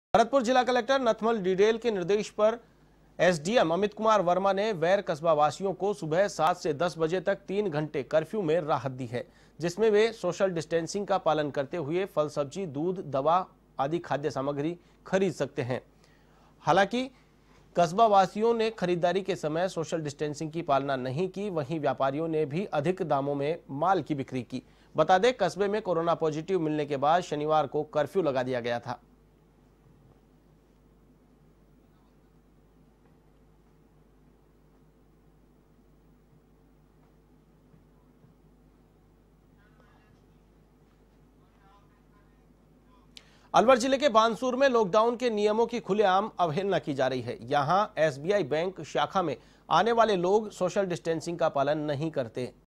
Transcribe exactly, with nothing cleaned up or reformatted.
भरतपुर जिला कलेक्टर नथमल डिडेल के निर्देश पर एसडीएम अमित कुमार वर्मा ने वैर कस्बा वासियों को सुबह सात से दस बजे तक तीन घंटे कर्फ्यू में राहत दी है, जिसमें वे सोशल डिस्टेंसिंग का पालन करते हुए फल सब्जी, दूध, दवा आदि खाद्य सामग्री खरीद सकते हैं। हालांकि कस्बा वासियों ने खरीदारी के समय सोशल डिस्टेंसिंग की पालना नहीं की, वहीं व्यापारियों ने भी अधिक दामों में माल की बिक्री की। बता दें, कस्बे में कोरोना पॉजिटिव मिलने के बाद शनिवार को कर्फ्यू लगा दिया गया था। अलवर जिले के बानसूर में लॉकडाउन के नियमों की खुलेआम अवहेलना की जा रही है। यहां एसबीआई बैंक शाखा में आने वाले लोग सोशल डिस्टेंसिंग का पालन नहीं करते।